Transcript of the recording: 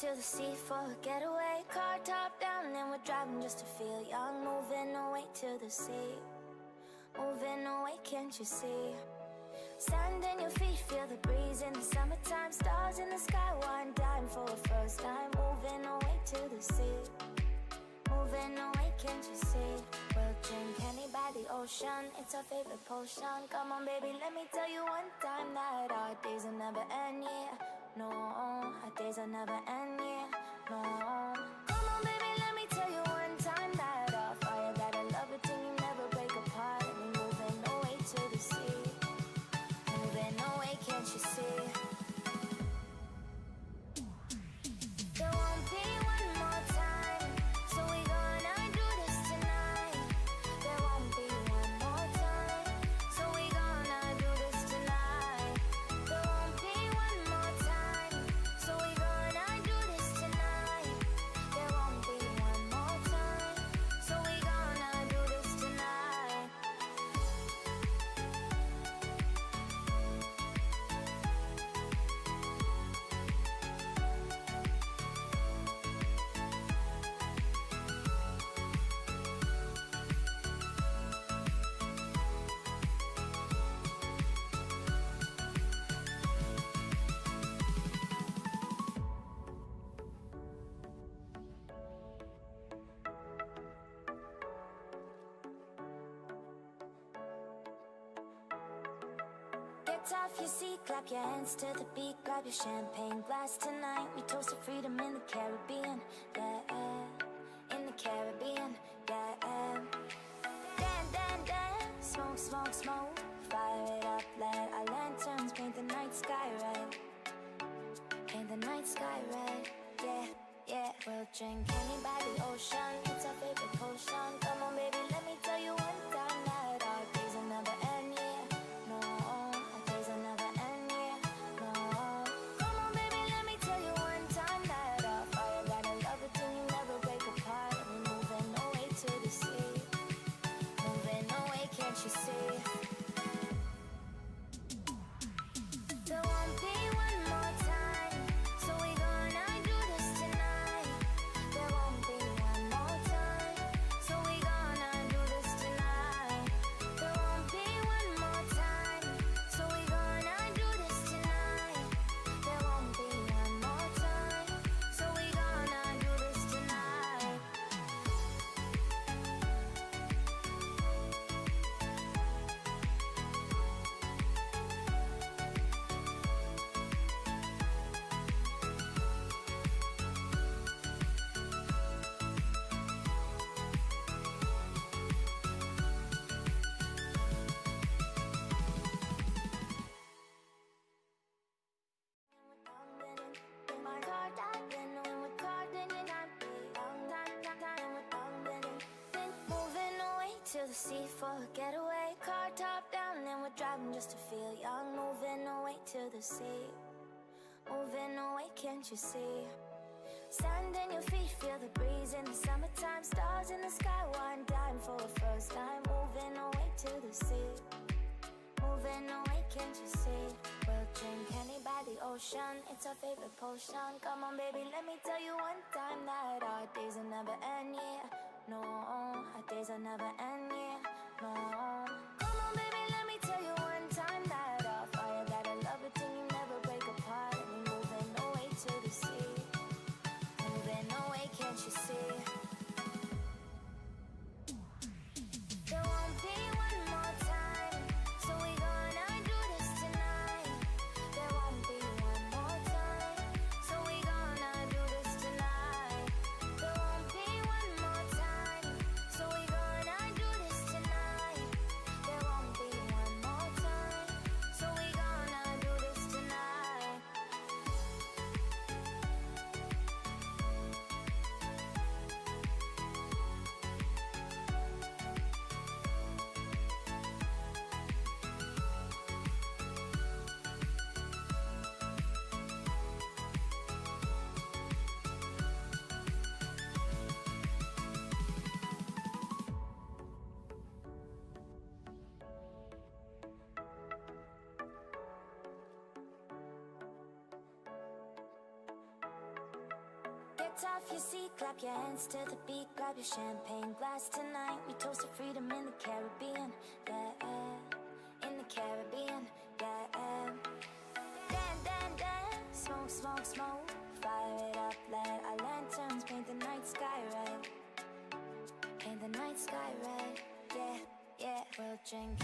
to the sea for a getaway. Car top down and we're driving just to feel young. Moving away to the sea, moving away, can't you see? Sand in your feet, feel the breeze in the summertime. Stars in the sky, one dime for a first time. Moving away to the sea, moving away, can't you see? We'll drink honey by the ocean, it's our favorite potion. Come on baby, let me tell you one time that our days will never end, yeah. No, our days will never end, yeah. No. Come on baby, let me tell you one time that our fire got a love it till you never break apart. And we're moving away to the sea, moving away, can't you see? There won't be one more time, so we gonna do this tonight. There won't be one more time, so we gonna do this tonight. There won't be one more time, so we gonna do this tonight. There won't be one more time, so we gonna do this tonight. Get off your seat, clap your hands to the beat. Grab your champagne glass tonight. We toast to freedom in the Caribbean, yeah. In the Caribbean, yeah. Dan, dan, dan, smoke, smoke, smoke. Fire it up, let our lanterns paint the night sky red. Paint the night sky red, yeah, yeah. We'll drink honey by the ocean, it's our favorite potion. Come on baby, let me tell you one time that our days will never end, yeah. No, our days will never end, yeah. No. Come on baby, let me tell you one time that our fire got a love it till you never break apart. And we're moving away to the sea, moving away, can't you see? There won't be one more time, so we gonna do this tonight. There won't be one more time, so we gonna do this tonight. There won't be one more time, so we gonna do this tonight. There won't be one more time, so we gonna do this tonight. Moving away to the sea for a getaway. Car top down and we're driving just to feel young. Moving away to the sea, moving away, can't you see? Sand in your feet, feel the breeze in the summertime. Stars in the sky, one dime for a first time. Moving away to the sea, moving away, can't you see? We'll drink honey by the ocean, it's our favorite potion. Come on baby, let me tell you one time that our days will never end, yeah. No, our days will never end, yeah. No. Come on baby, let me tell you one time that our fire got a love it till you never break apart. And we're moving away to the sea, moving away, can't you see? There won't be one more time, so we gonna do this tonight. There won't be one more time, so we gonna do this tonight. There won't be one more time, so we gonna do this tonight. off your seat, clap your hands to the beat, grab your champagne glass tonight. We toast to freedom in the Caribbean, yeah, in the Caribbean, yeah. Dance, smoke, smoke, smoke, fire it up, let our lanterns paint the night sky red. Paint the night sky red, yeah, yeah. We'll drink